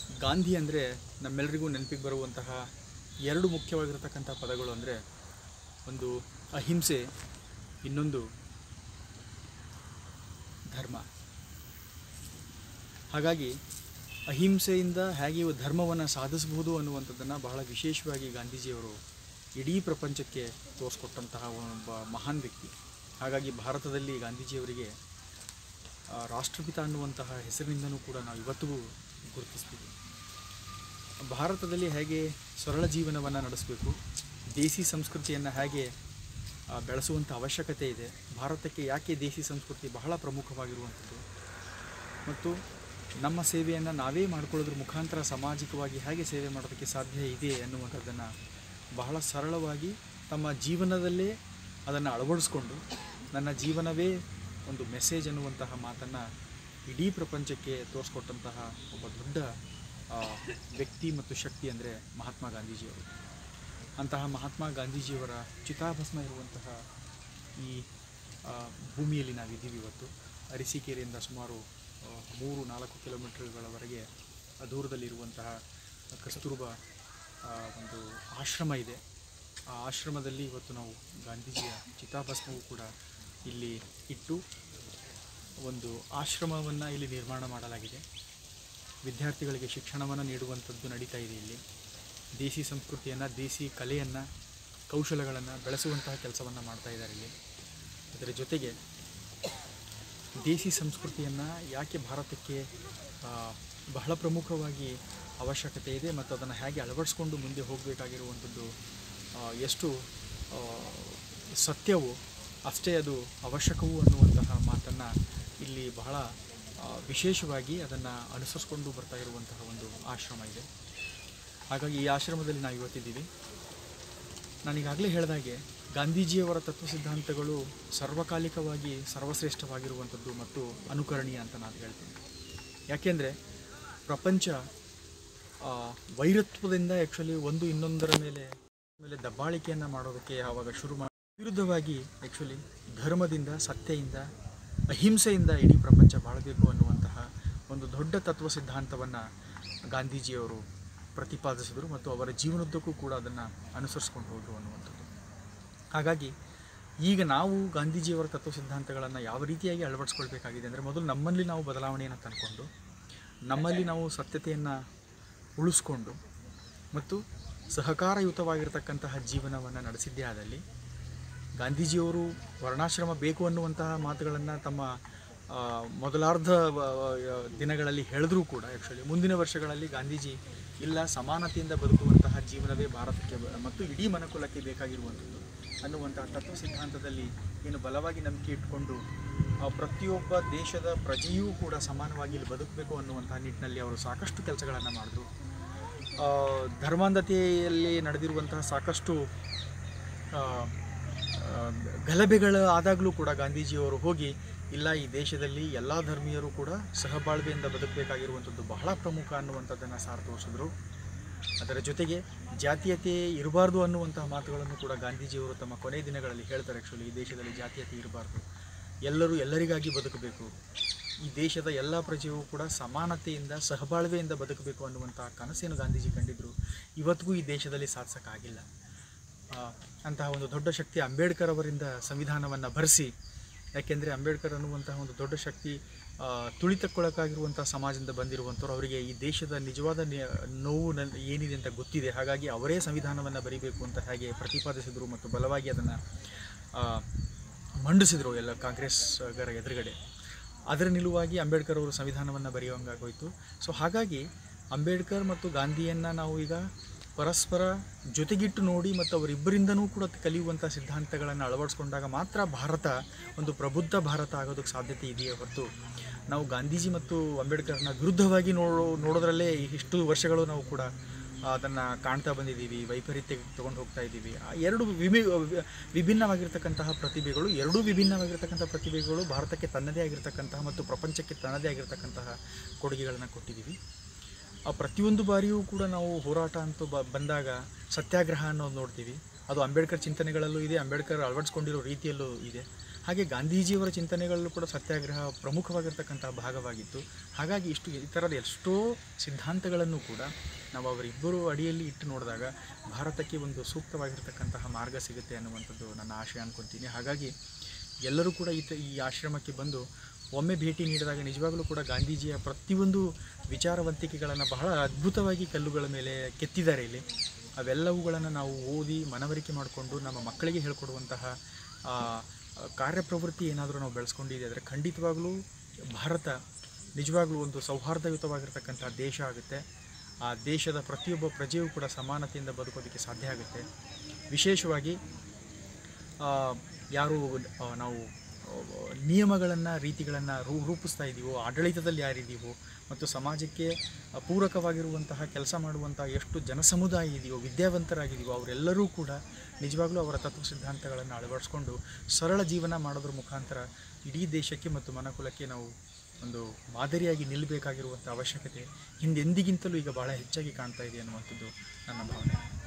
ಗಾಂಧಿ ಅಂದರೆ ನಮ್ಮೆಲ್ಲರಿಗೂ ನೆನಪಿಗೆ ಬರುವಂತಹ ಎರಡು ಮುಖ್ಯವಾಗಿರತಕ್ಕಂಥ ಪದಗಳು ಅಂದರೆ ಒಂದು ಅಹಿಂಸೆ, ಇನ್ನೊಂದು ಧರ್ಮ. ಹಾಗಾಗಿ ಅಹಿಂಸೆಯಿಂದ ಹೇಗೆ ಧರ್ಮವನ್ನು ಸಾಧಿಸಬಹುದು ಅನ್ನುವಂಥದ್ದನ್ನು ಬಹಳ ವಿಶೇಷವಾಗಿ ಗಾಂಧೀಜಿಯವರು ಇಡೀ ಪ್ರಪಂಚಕ್ಕೆ ತೋರಿಸ್ಕೊಟ್ಟಂತಹ ಒಬ್ಬ ಮಹಾನ್ ವ್ಯಕ್ತಿ. ಹಾಗಾಗಿ ಭಾರತದಲ್ಲಿ ಗಾಂಧೀಜಿಯವರಿಗೆ ರಾಷ್ಟ್ರಪಿತ ಅನ್ನುವಂತಹ ಹೆಸರಿನಿಂದನೂ ಕೂಡ ನಾವು ಇವತ್ತಿಗೂ ಗುರುತಿಸ್ತೀವಿ. ಭಾರತದಲ್ಲಿ ಹೇಗೆ ಸರಳ ಜೀವನವನ್ನು ನಡೆಸಬೇಕು, ದೇಸಿ ಸಂಸ್ಕೃತಿಯನ್ನು ಹೇಗೆ ಬೆಳೆಸುವಂಥ ಅವಶ್ಯಕತೆ ಇದೆ, ಭಾರತಕ್ಕೆ ಯಾಕೆ ದೇಸಿ ಸಂಸ್ಕೃತಿ ಬಹಳ ಪ್ರಮುಖವಾಗಿರುವಂಥದ್ದು, ಮತ್ತು ನಮ್ಮ ಸೇವೆಯನ್ನು ನಾವೇ ಮಾಡಿಕೊಳ್ಳೋದ್ರ ಮುಖಾಂತರ ಸಾಮಾಜಿಕವಾಗಿ ಹೇಗೆ ಸೇವೆ ಮಾಡೋದಕ್ಕೆ ಸಾಧ್ಯ ಇದೆ ಅನ್ನುವಂಥದ್ದನ್ನು ಬಹಳ ಸರಳವಾಗಿ ತಮ್ಮ ಜೀವನದಲ್ಲೇ ಅದನ್ನು ಅಳವಡಿಸ್ಕೊಂಡು ನನ್ನ ಜೀವನವೇ ಒಂದು ಮೆಸೇಜ್ ಅನ್ನುವಂತಹ ಮಾತನ್ನು ಇಡೀ ಪ್ರಪಂಚಕ್ಕೆ ತೋರಿಸ್ಕೊಟ್ಟಂತಹ ಒಬ್ಬ ದೊಡ್ಡ ವ್ಯಕ್ತಿ ಮತ್ತು ಶಕ್ತಿ ಅಂದರೆ ಮಹಾತ್ಮ ಗಾಂಧೀಜಿಯವರು. ಅಂತಹ ಮಹಾತ್ಮ ಗಾಂಧೀಜಿಯವರ ಚಿತಾಭಸ್ಮ ಇರುವಂತಹ ಈ ಭೂಮಿಯಲ್ಲಿ ನಾವಿದ್ದೀವಿ. ಇವತ್ತು ಅರಸೀಕೆರೆಯಿಂದ ಸುಮಾರು 3-4 ಕಿಲೋಮೀಟರ್ಗಳವರೆಗೆ ದೂರದಲ್ಲಿರುವಂತಹ ಕಸ್ತೂರ್ಬಾ ಒಂದು ಆಶ್ರಮ ಇದೆ. ಆ ಆಶ್ರಮದಲ್ಲಿ ಇವತ್ತು ನಾವು ಗಾಂಧೀಜಿಯ ಚಿತಾಭಸ್ಮವೂ ಕೂಡ ಇಲ್ಲಿ ಇಟ್ಟು ಒಂದು ಆಶ್ರಮವನ್ನು ಇಲ್ಲಿ ನಿರ್ಮಾಣ ಮಾಡಲಾಗಿದೆ. ವಿದ್ಯಾರ್ಥಿಗಳಿಗೆ ಶಿಕ್ಷಣವನ್ನು ನೀಡುವಂಥದ್ದು ನಡೀತಾ ಇದೆ. ಇಲ್ಲಿ ದೇಸಿ ಸಂಸ್ಕೃತಿಯನ್ನು, ದೇಸಿ ಕಲೆಯನ್ನು, ಕೌಶಲಗಳನ್ನು ಬೆಳೆಸುವಂತಹ ಕೆಲಸವನ್ನು ಮಾಡ್ತಾ ಇದ್ದಾರೆ ಇಲ್ಲಿ. ಅದರ ಜೊತೆಗೆ ದೇಸಿ ಸಂಸ್ಕೃತಿಯನ್ನು ಯಾಕೆ ಭಾರತಕ್ಕೆ ಬಹಳ ಪ್ರಮುಖವಾಗಿ ಅವಶ್ಯಕತೆ ಇದೆ ಮತ್ತು ಅದನ್ನು ಹೇಗೆ ಅಳವಡಿಸ್ಕೊಂಡು ಮುಂದೆ ಹೋಗಬೇಕಾಗಿರುವಂಥದ್ದು ಎಷ್ಟು ಸತ್ಯವೋ ಅಷ್ಟೇ ಅದು ಅವಶ್ಯಕವೂ ಅನ್ನುವಂತಹ ಮಾತನ್ನು ಇಲ್ಲಿ ಬಹಳ ವಿಶೇಷವಾಗಿ ಅದನ್ನು ಅನುಸರಿಸ್ಕೊಂಡು ಬರ್ತಾ ಇರುವಂತಹ ಒಂದು ಆಶ್ರಮ ಇದೆ. ಹಾಗಾಗಿ ಈ ಆಶ್ರಮದಲ್ಲಿ ನಾವು ಇವತ್ತಿದ್ದೀವಿ. ನಾನೀಗಾಗಲೇ ಹೇಳಿದಾಗೆ ಗಾಂಧೀಜಿಯವರ ತತ್ವ ಸಿದ್ಧಾಂತಗಳು ಸರ್ವಕಾಲಿಕವಾಗಿ ಸರ್ವಶ್ರೇಷ್ಠವಾಗಿರುವಂಥದ್ದು ಮತ್ತು ಅನುಕರಣೀಯ ಅಂತ ನಾನು ಹೇಳ್ತೀನಿ. ಯಾಕೆಂದರೆ ಪ್ರಪಂಚ ವೈರತ್ವದಿಂದ ಆ್ಯಕ್ಚುಲಿ ಒಂದು ಇನ್ನೊಂದರ ಮೇಲೆ ದಬ್ಬಾಳಿಕೆಯನ್ನು ಮಾಡೋದಕ್ಕೆ ಆವಾಗ ಶುರು ಮಾಡಿ ವಿರುದ್ಧವಾಗಿ ಆ್ಯಕ್ಚುಲಿ ಧರ್ಮದಿಂದ, ಸತ್ಯದಿಂದ, ಅಹಿಂಸೆಯಿಂದ ಇಡೀ ಪ್ರಪಂಚ ಬಾಳಬೇಕು ಅನ್ನುವಂತಹ ಒಂದು ದೊಡ್ಡ ತತ್ವ ಸಿದ್ಧಾಂತವನ್ನು ಗಾಂಧೀಜಿಯವರು ಪ್ರತಿಪಾದಿಸಿದರು ಮತ್ತು ಅವರ ಜೀವನದ್ದಕ್ಕೂ ಕೂಡ ಅದನ್ನು ಅನುಸರಿಸ್ಕೊಂಡು ಹೋದರು ಅನ್ನುವಂಥದ್ದು. ಹಾಗಾಗಿ ಈಗ ನಾವು ಗಾಂಧೀಜಿಯವರ ತತ್ವ ಸಿದ್ಧಾಂತಗಳನ್ನು ಯಾವ ರೀತಿಯಾಗಿ ಅಳವಡಿಸ್ಕೊಳ್ಬೇಕಾಗಿದೆ ಅಂದರೆ, ಮೊದಲು ನಮ್ಮಲ್ಲಿ ನಾವು ಬದಲಾವಣೆಯನ್ನು ತಂದುಕೊಂಡು ನಮ್ಮಲ್ಲಿ ನಾವು ಸತ್ಯತೆಯನ್ನು ಉಳಿಸ್ಕೊಂಡು ಮತ್ತು ಸಹಕಾರಯುತವಾಗಿರ್ತಕ್ಕಂತಹ ಜೀವನವನ್ನು ನಡೆಸಿದ್ದೇ ಆದಲ್ಲಿ ಗಾಂಧೀಜಿಯವರು ವರ್ಣಾಶ್ರಮ ಬೇಕು ಅನ್ನುವಂತಹ ಮಾತುಗಳನ್ನು ತಮ್ಮ ಮೊದಲಾರ್ಧ ದಿನಗಳಲ್ಲಿ ಹೇಳಿದ್ರೂ ಕೂಡ ಆ್ಯಕ್ಚುಲಿ ಮುಂದಿನ ವರ್ಷಗಳಲ್ಲಿ ಗಾಂಧೀಜಿ ಇಲ್ಲ, ಸಮಾನತೆಯಿಂದ ಬದುಕುವಂತಹ ಜೀವನವೇ ಭಾರತಕ್ಕೆ ಮತ್ತು ಇಡೀ ಮನುಕುಲಕ್ಕೆ ಬೇಕಾಗಿರುವಂಥದ್ದು ಅನ್ನುವಂತಹ ತತ್ವ ಸಿದ್ಧಾಂತದಲ್ಲಿ ಏನು ಬಲವಾಗಿ ನಂಬಿಕೆ ಇಟ್ಕೊಂಡು ಪ್ರತಿಯೊಬ್ಬ ದೇಶದ ಪ್ರಜೆಯೂ ಕೂಡ ಸಮಾನವಾಗಿ ಇಲ್ಲಿ ಬದುಕಬೇಕು ಅನ್ನುವಂತಹ ನಿಟ್ಟಿನಲ್ಲಿ ಅವರು ಸಾಕಷ್ಟು ಕೆಲಸಗಳನ್ನು ಮಾಡಿದ್ರು. ಧರ್ಮಾಂಧತೆಯಲ್ಲಿ ನಡೆದಿರುವಂತಹ ಸಾಕಷ್ಟು ಗಲಭೆಗಳು ಆದಾಗಲೂ ಕೂಡ ಗಾಂಧೀಜಿಯವರು ಹೋಗಿ ಇಲ್ಲ, ಈ ದೇಶದಲ್ಲಿ ಎಲ್ಲ ಧರ್ಮೀಯರು ಕೂಡ ಸಹಬಾಳ್ವೆಯಿಂದ ಬದುಕಬೇಕಾಗಿರುವಂಥದ್ದು ಬಹಳ ಪ್ರಮುಖ ಅನ್ನುವಂಥದ್ದನ್ನು ಸಾರಿ ತೋರಿಸಿದ್ರು. ಅದರ ಜೊತೆಗೆ ಜಾತೀಯತೆ ಇರಬಾರ್ದು ಅನ್ನುವಂತಹ ಮಾತುಗಳನ್ನು ಕೂಡ ಗಾಂಧೀಜಿಯವರು ತಮ್ಮ ಕೊನೆಯ ದಿನಗಳಲ್ಲಿ ಹೇಳ್ತಾರೆ. ಆ್ಯಕ್ಚುಲಿ ಈ ದೇಶದಲ್ಲಿ ಜಾತೀಯತೆ ಇರಬಾರ್ದು, ಎಲ್ಲರೂ ಎಲ್ಲರಿಗಾಗಿ ಬದುಕಬೇಕು, ಈ ದೇಶದ ಎಲ್ಲ ಪ್ರಜೆಯೂ ಕೂಡ ಸಮಾನತೆಯಿಂದ ಸಹಬಾಳ್ವೆಯಿಂದ ಬದುಕಬೇಕು ಅನ್ನುವಂತಹ ಕನಸೇನು ಗಾಂಧೀಜಿ ಕಂಡಿದ್ದರು, ಇವತ್ತಿಗೂ ಈ ದೇಶದಲ್ಲಿ ಸಾಧಿಸೋಕ್ಕಾಗಿಲ್ಲ. ಅಂತಹ ಒಂದು ದೊಡ್ಡ ಶಕ್ತಿ ಅಂಬೇಡ್ಕರ್ ಅವರಿಂದ ಸಂವಿಧಾನವನ್ನು ಬರೆಸಿ, ಯಾಕೆಂದರೆ ಅಂಬೇಡ್ಕರ್ ಅನ್ನುವಂತಹ ಒಂದು ದೊಡ್ಡ ಶಕ್ತಿ ತುಳಿತಕ್ಕೊಳಕಾಗಿರುವಂಥ ಸಮಾಜದಿಂದ ಬಂದಿರುವಂಥವ್ರು, ಅವರಿಗೆ ಈ ದೇಶದ ನಿಜವಾದ ನೋವು ಏನಿದೆ ಅಂತ ಗೊತ್ತಿದೆ. ಹಾಗಾಗಿ ಅವರೇ ಸಂವಿಧಾನವನ್ನು ಬರೀಬೇಕು ಅಂತ ಹೇಗೆ ಪ್ರತಿಪಾದಿಸಿದರು ಮತ್ತು ಬಲವಾಗಿ ಅದನ್ನು ಮಂಡಿಸಿದರು ಎಲ್ಲ ಕಾಂಗ್ರೆಸ್ಗರ ಎದುರುಗಡೆ. ಅದರ ನಿಲುವಾಗಿ ಅಂಬೇಡ್ಕರ್ ಅವರು ಸಂವಿಧಾನವನ್ನು ಬರೆಯುವಂಗಾಗೋಯಿತು. ಸೊ ಹಾಗಾಗಿ ಅಂಬೇಡ್ಕರ್ ಮತ್ತು ಗಾಂಧಿಯನ್ನು ನಾವು ಈಗ ಪರಸ್ಪರ ಜೊತೆಗಿಟ್ಟು ನೋಡಿ ಮತ್ತು ಅವರಿಬ್ಬರಿಂದನೂ ಕೂಡ ಕಲಿಯುವಂಥ ಸಿದ್ಧಾಂತಗಳನ್ನು ಅಳವಡಿಸ್ಕೊಂಡಾಗ ಮಾತ್ರ ಭಾರತ ಒಂದು ಪ್ರಬುದ್ಧ ಭಾರತ ಆಗೋದಕ್ಕೆ ಸಾಧ್ಯತೆ ಇದೆಯೇ ಹೊರತು ನಾವು ಗಾಂಧೀಜಿ ಮತ್ತು ಅಂಬೇಡ್ಕರ್ನ ವಿರುದ್ಧವಾಗಿ ನೋಡೋದ್ರಲ್ಲೇ ಇಷ್ಟು ವರ್ಷಗಳು ನಾವು ಕೂಡ ಅದನ್ನು ಕಾಣ್ತಾ ಬಂದಿದ್ದೀವಿ, ವೈಪರೀತ್ಯಕ್ಕೆ ತೊಗೊಂಡು ಹೋಗ್ತಾ ಇದ್ದೀವಿ. ಎರಡು ವಿಭಿನ್ನವಾಗಿರ್ತಕ್ಕಂತಹ ಪ್ರತಿಭೆಗಳು, ಎರಡೂ ವಿಭಿನ್ನವಾಗಿರ್ತಕ್ಕಂಥ ಪ್ರತಿಭೆಗಳು ಭಾರತಕ್ಕೆ ತನ್ನದೇ ಆಗಿರ್ತಕ್ಕಂತಹ ಮತ್ತು ಪ್ರಪಂಚಕ್ಕೆ ತನ್ನದೇ ಆಗಿರ್ತಕ್ಕಂತಹ ಕೊಡುಗೆಗಳನ್ನು ಕೊಟ್ಟಿದ್ದೀವಿ. ಪ್ರತಿಯೊಂದು ಬಾರಿಯೂ ಕೂಡ ನಾವು ಹೋರಾಟ ಅಂತೂ ಬಂದಾಗ ಸತ್ಯಾಗ್ರಹ ಅನ್ನೋದು ನೋಡ್ತೀವಿ. ಅದು ಅಂಬೇಡ್ಕರ್ ಚಿಂತನೆಗಳಲ್ಲೂ ಇದೆ, ಅಂಬೇಡ್ಕರ್ ಅಳವಡಿಸ್ಕೊಂಡಿರೋ ರೀತಿಯಲ್ಲೂ ಇದೆ. ಹಾಗೆ ಗಾಂಧೀಜಿಯವರ ಚಿಂತನೆಗಳಲ್ಲೂ ಕೂಡ ಸತ್ಯಾಗ್ರಹ ಪ್ರಮುಖವಾಗಿರ್ತಕ್ಕಂಥ ಭಾಗವಾಗಿತ್ತು. ಹಾಗಾಗಿ ಈ ಥರದ ಎಷ್ಟೋ ಸಿದ್ಧಾಂತಗಳನ್ನು ಕೂಡ ನಾವು ಅವರಿಬ್ಬರು ಅಡಿಯಲ್ಲಿ ಇಟ್ಟು ನೋಡಿದಾಗ ಭಾರತಕ್ಕೆ ಒಂದು ಸೂಕ್ತವಾಗಿರ್ತಕ್ಕಂತಹ ಮಾರ್ಗ ಸಿಗುತ್ತೆ ಅನ್ನುವಂಥದ್ದು ನನ್ನ ಆಶಯ ಅಂದ್ಕೊತೀನಿ. ಹಾಗಾಗಿ ಎಲ್ಲರೂ ಕೂಡ ಈ ಆಶ್ರಮಕ್ಕೆ ಬಂದು ಒಮ್ಮೆ ಭೇಟಿ ನೀಡಿದಾಗ ನಿಜವಾಗಲೂ ಕೂಡ ಗಾಂಧೀಜಿಯ ಪ್ರತಿಯೊಂದು ವಿಚಾರವಂತಿಕೆಗಳನ್ನು ಬಹಳ ಅದ್ಭುತವಾಗಿ ಕಲ್ಲುಗಳ ಮೇಲೆ ಕೆತ್ತಿದ್ದಾರೆ ಇಲ್ಲಿ. ಅವೆಲ್ಲವುಗಳನ್ನು ನಾವು ಓದಿ ಮನವರಿಕೆ ಮಾಡಿಕೊಂಡು ನಮ್ಮ ಮಕ್ಕಳಿಗೆ ಹೇಳ್ಕೊಡುವಂತಹ ಕಾರ್ಯಪ್ರವೃತ್ತಿ ಏನಾದರೂ ನಾವು ಬೆಳೆಸ್ಕೊಂಡಿದ್ದೆ ಆದರೆ ಖಂಡಿತವಾಗಲೂ ಭಾರತ ನಿಜವಾಗ್ಲೂ ಒಂದು ಸೌಹಾರ್ದಯುತವಾಗಿರ್ತಕ್ಕಂಥ ದೇಶ ಆಗುತ್ತೆ. ಆ ದೇಶದ ಪ್ರತಿಯೊಬ್ಬ ಪ್ರಜೆಯೂ ಕೂಡ ಸಮಾನತೆಯಿಂದ ಬದುಕೋದಕ್ಕೆ ಸಾಧ್ಯ ಆಗುತ್ತೆ. ವಿಶೇಷವಾಗಿ ಯಾರು ನಾವು ನಿಯಮಗಳನ್ನು ರೀತಿಗಳನ್ನು ರೂಪಿಸ್ತಾ ಇದ್ದೀವೋ, ಆಡಳಿತದಲ್ಲಿ ಯಾರಿದ್ದೀವೋ ಮತ್ತು ಸಮಾಜಕ್ಕೆ ಪೂರಕವಾಗಿರುವಂತಹ ಕೆಲಸ ಮಾಡುವಂತಹ ಎಷ್ಟು ಜನಸಮುದಾಯ ಇದೆಯೋ, ವಿದ್ಯಾವಂತರಾಗಿದ್ದೀವೋ ಅವರೆಲ್ಲರೂ ಕೂಡ ನಿಜವಾಗ್ಲೂ ಅವರ ತತ್ವ ಸಿದ್ಧಾಂತಗಳನ್ನು ಅಳವಡಿಸ್ಕೊಂಡು ಸರಳ ಜೀವನ ಮಾಡೋದ್ರ ಮುಖಾಂತರ ಇಡೀ ದೇಶಕ್ಕೆ ಮತ್ತು ಮನುಕುಲಕ್ಕೆ ನಾವು ಒಂದು ಮಾದರಿಯಾಗಿ ನಿಲ್ಲಬೇಕಾಗಿರುವಂಥ ಅವಶ್ಯಕತೆ ಹಿಂದೆಂದಿಗಿಂತಲೂ ಈಗ ಭಾಳ ಹೆಚ್ಚಾಗಿ ಕಾಣ್ತಾ ಇದೆ ಅನ್ನುವಂಥದ್ದು ನನ್ನ ಭಾವನೆ.